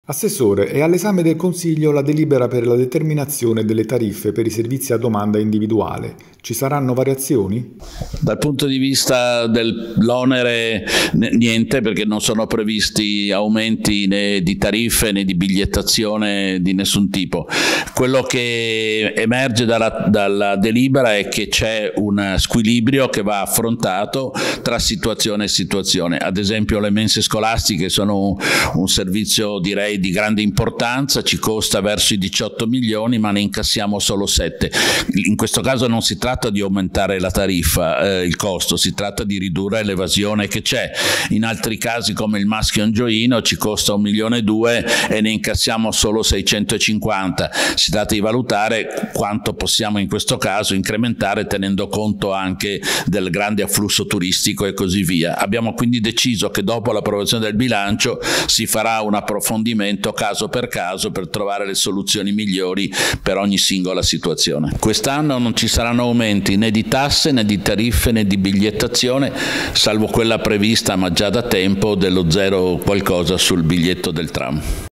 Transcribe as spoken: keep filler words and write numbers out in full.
Assessore, è all'esame del Consiglio la delibera per la determinazione delle tariffe per i servizi a domanda individuale. Ci saranno variazioni? Dal punto di vista dell'onere niente, perché non sono previsti aumenti né di tariffe né di bigliettazione di nessun tipo. Quello che emerge dalla, dalla delibera è che c'è un squilibrio che va affrontato tra situazione e situazione. Ad esempio le mense scolastiche sono un, un servizio, direi, di grande importanza, ci costa verso i diciotto milioni ma ne incassiamo solo sette. In questo caso non si tratta di aumentare la tariffa, eh, il costo, si tratta di ridurre l'evasione che c'è. In altri casi come il maschio angioino ci costa un milione e due e ne incassiamo solo seicentocinquanta. Si tratta di valutare quanto possiamo in questo caso incrementare tenendo conto anche del grande afflusso turistico e così via. Abbiamo quindi deciso che dopo l'approvazione del bilancio si farà un approfondimento caso per caso per trovare le soluzioni migliori per ogni singola situazione. Quest'anno non ci saranno aumenti né di tasse né di tariffe né di bigliettazione, salvo quella prevista ma già da tempo dello zero qualcosa sul biglietto del tram.